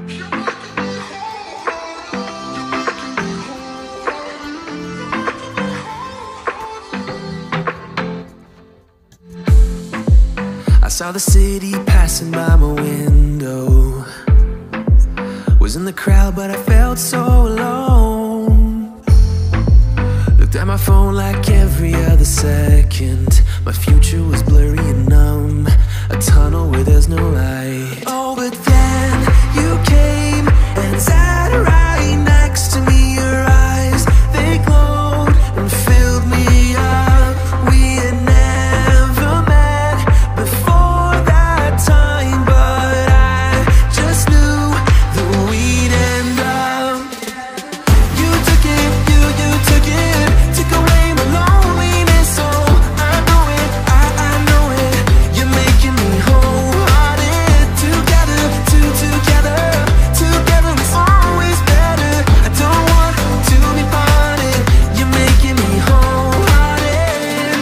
I saw the city passing by my window. Was in the crowd, but I felt so alone. Looked at my phone like every other second. My future was blurry and numb, a tunnel where there's no light. Oh, but then you came and sat right next to me. Your eyes, they glowed and filled me up. We had never met before that time, but I just knew that we'd end up. You took it, you took it, took away my loneliness. Oh, I know it, I know it. You're making me wholehearted. Together, together, together is always better. I don't want to be parted. You're making me wholehearted.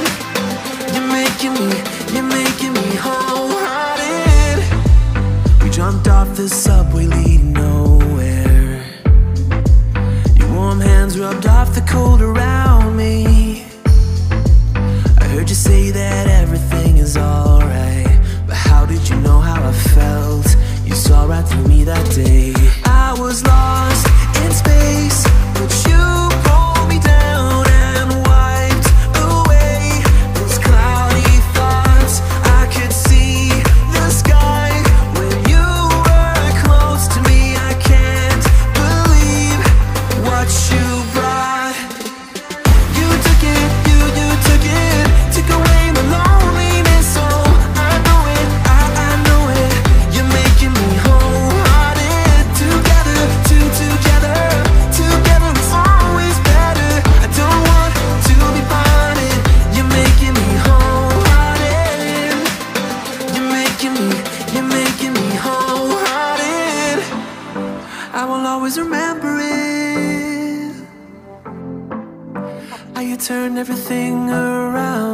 You're making me wholehearted. We jumped off the subway leading nowhere. Your warm hands rubbed off the cold around me. I heard you say that everything is alright, but how did you know how I felt? You saw right through me that day. I was lost in space, but you pulled me down and wiped away those cloudy thoughts. I could see the sky when you were close to me. I can't believe what you brought. You took it, you took it, took away my loneliness. Oh, I know it, I know it. You're making me wholehearted. Together, together, together is always better. I don't want to be parted. You're making me wholehearted. You're making me wholehearted. I will always remember it, how you turned everything around.